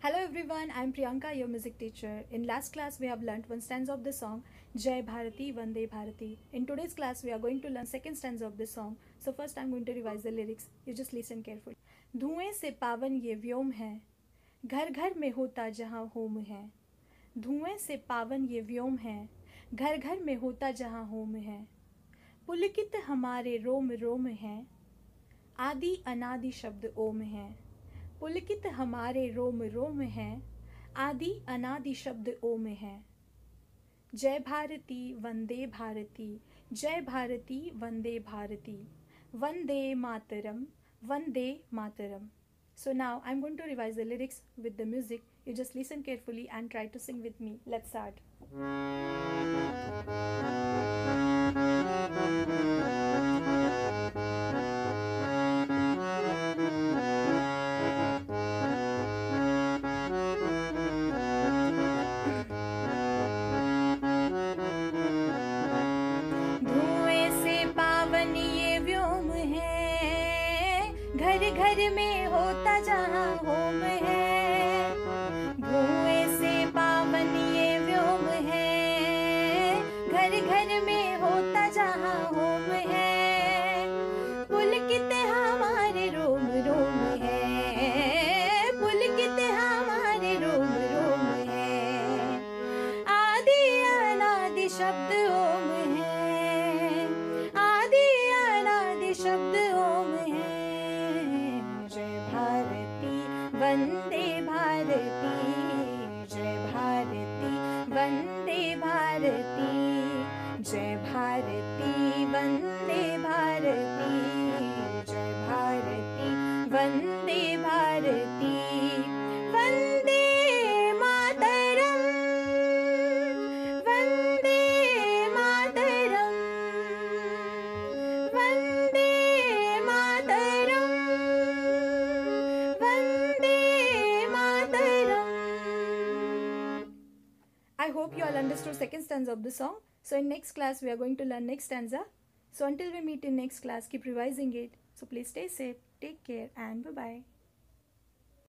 Hello everyone, I am Priyanka, your music teacher. In last class, we have learnt one stanza of the song Jai Bharati Vande Bharati. In today's class, we are going to learn second stanza of the song. So first, I am going to revise the lyrics. You just listen carefully. धुएं से पावन ये व्योम है, घर घर में होता जहाँ होम है. धुएं से पावन ये व्योम है, घर घर में होता जहाँ होम है. पुलकित हमारे रोम रोम है, आदि अनादि शब्द ओम है. पुलकित हमारे रोम रोम है, आदि अनादि शब्द ओम है. जय भारती वंदे भारती, जय भारती वंदे Bharti, Vande Mataram, Vande Mataram. So now I'm going to revise the lyrics with the music. You just listen carefully and try to sing with me. Let's start. घर घर में होता जहाँ होम है. धुएं से पावन ये व्योम है, घर घर में होता जहाँ होम है. पुलकित हमारे रोम रोम है, पुलकित हमारे रोम रोम है. आदि अनादि शब्द ओम है, आदि अनादि शब्द ओम है. वंदे भारती, जय भारती वंदे भारती, जय भारती वंदे भारती, जय भारती वंदे Bharti. Vande Mataram, Vande Mataram, Vande Mataram, I hope you all understood second stanza of the song. So in next class we are going to learn next stanza. So until we meet in next class, keep revising it. So please stay safe, take care and bye-bye.